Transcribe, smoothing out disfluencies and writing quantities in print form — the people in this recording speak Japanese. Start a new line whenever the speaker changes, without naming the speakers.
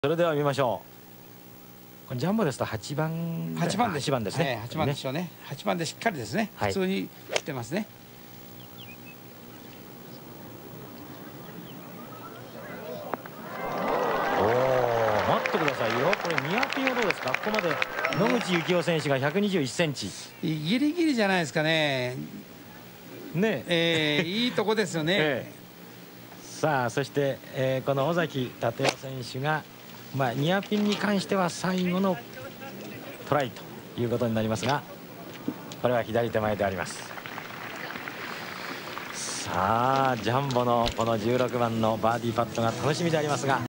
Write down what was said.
それでは見ましょう。ジャンボですと8番
8番
8番ですね。
8番でしょうね。8番でしっかりですね。普通に切ってますね。
おお、待ってくださいよ。これニアピンはどうですか。ここまで野口幸雄選手が121センチ。
ギリギリじゃないですかね。いいとこですよね。
さあ、そして、この尾崎立夫選手が、ニアピンに関しては最後のトライということになりますが、これは左手前であります。さあ、ジャンボのこの16番のバーディーパットが楽しみでありますが。